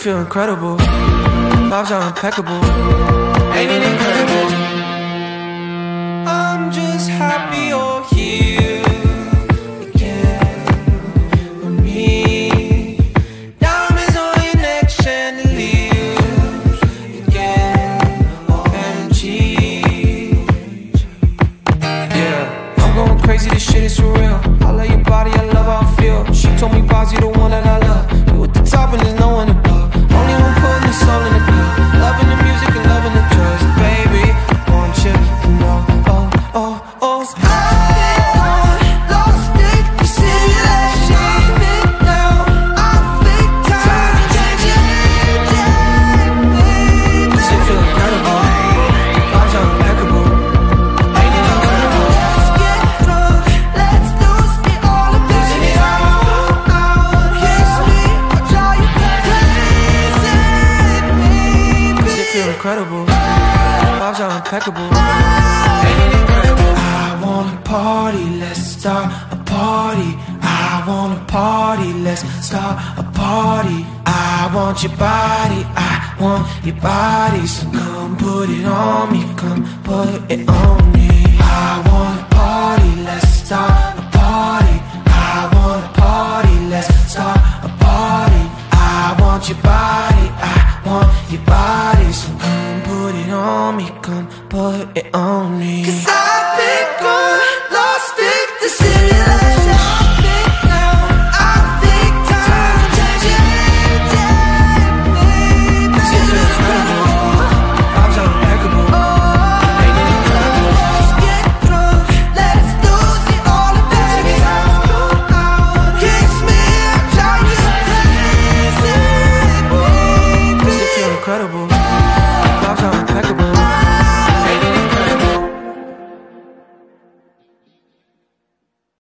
feel incredible. Vibes are impeccable. Ain't it incredible? I'm just happy you're here again with me. Diamonds on your neck, chandeliers again. OMG. Yeah, I'm going crazy, this shit is surreal. I love your body, I love how I feel. She told me Bazzi the one that I love. You at the top and there's no one above. Only one putting the soul in the club. Loving the music and loving the drugs. Baby, I want you to know. Oh, oh, oh. I've been gone, lost it, you see that shit me down. I think time to change it, baby. Does it feel incredible? Vibes are impeccable. Ain't it incredible? Let's get drunk, let's lose it all of this. Losing it all. Kiss me, I'll drive you crazy, baby. Does it feel incredible? Vibes are impeccable. Ain't it incredible? I wanna party, let's start a party. I wanna party, let's start a party. I want your body, I want your body. So come put it on me, come put it on me. I wanna party, let's start a party. I wanna party, let's start a party. I want your body, I want your body. So come put it on me, come put it on me. 'Cause I've been gone, lost it, the simulation. I've been down, I think time to change it, baby. Does it feel incredible? Vibes are impeccable. Ain't it incredible? Let's get drunk, let's lose it all and baby. Let's go out, kiss me, I'll drive you crazy, baby. Does it feel incredible?